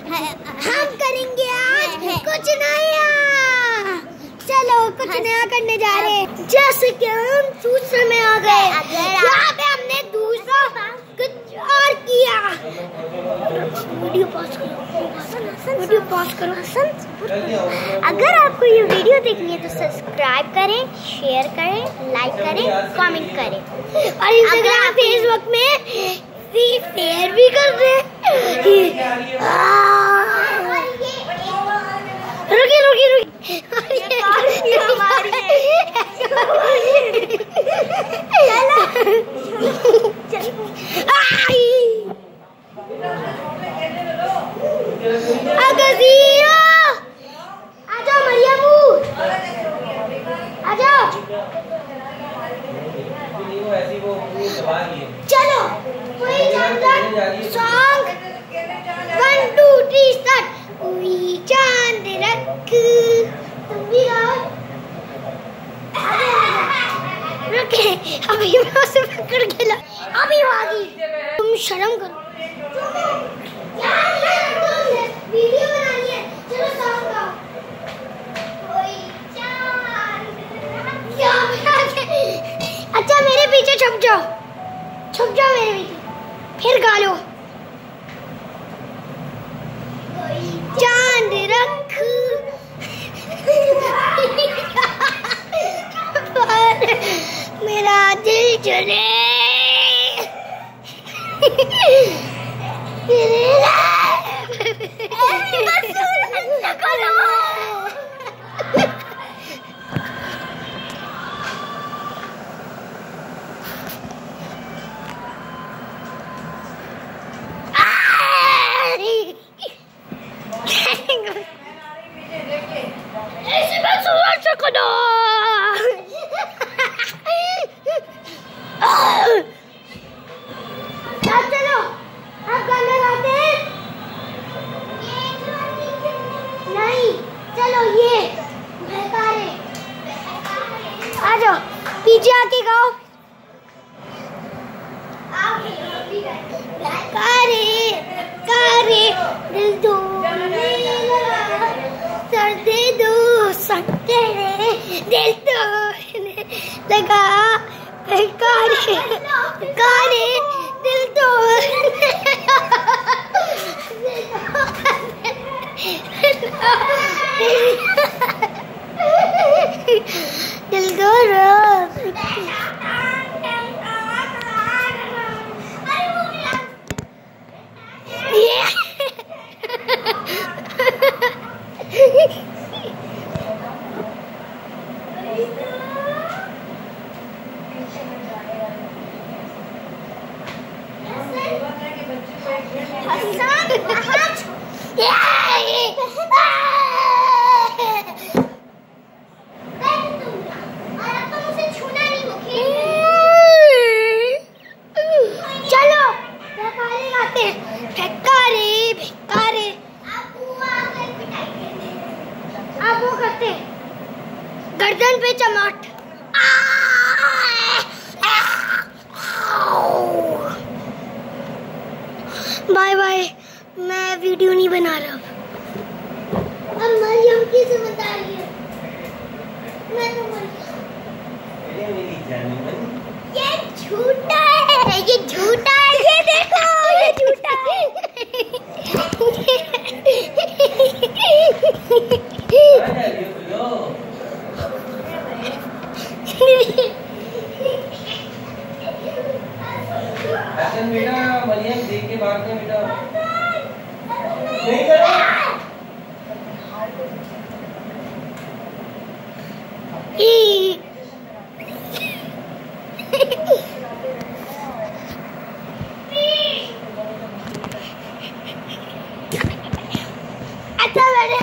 हम करेंगे आज कुछ नया। चलो कुछ नया करने जा रहे हैं। जैसे कि हम दूसरे में आ गए, यहाँ पे हमने दूसरा कुछ और किया। वीडियो पॉज करो, वीडियो पॉज करो हसन। अगर आपको ये वीडियो देखनी है तो सब्सक्राइब करें, शेयर करें, लाइक करें, कमेंट करें और इंस्टाग्राम फेसबुक में शेयर भी कर दें। रुकिए रुकिए रुकिए, आजाओ मरियम, आजाओ। चलो सॉन्ग 1 2 3 स्टार्ट। कोई चांद रख, तुम भी गाओ। रुके, अभी मैं उसे पकड़ के ला, अभी भागी। तुम शर्म करो वीडियो बनानी है। चलो सॉन्ग गाओ। कोई चांद क्या अच्छा मेरे पीछे छुप जाओ, छुप जाओ मेरे पीछे, फिर गा लो। कोई चांद रख मेरा दिल चले चलो अब गाना गाते हैं। नहीं चलो ये बहकारे, आ जाओ पीछे आके गाओ। बहकारे कारे दिल तोड़ने लगा, सर दे दो सकते दिल तोड़ने लगा। बहकारे कारे दिल तोड़ने दिल तोड़ो। चलो गाते भिखारी भिखारी। अब वो करते गर्दन पे चमाट। बाय बाय, मैं वीडियो नहीं बना रहा। अब मरियम की जिम्मेदारी है। मैं तो ये झूठा है, ये झूठा है, ये देखो ये झूठा है। बेटा मरियम देख के बात कर बेटा, नहीं करो। अच्छा मैंने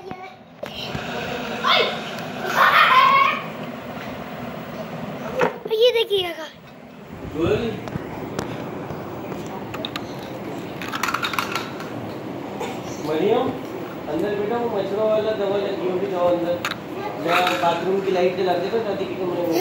ये देखिएगा। मरियम अंदर बेटा वो मच्छरों वाला दवा लगी होगी, जाओ अंदर। जहाँ बाथरूम की लाइट जलाते हो दादी के कमरे में।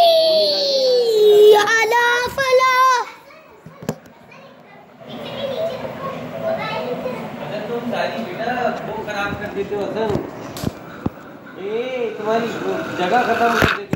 अला फला अगर तुम सारी बेटा वो खराब कर देते हो हसन। ए तुम्हारी जगह खत्म कर देते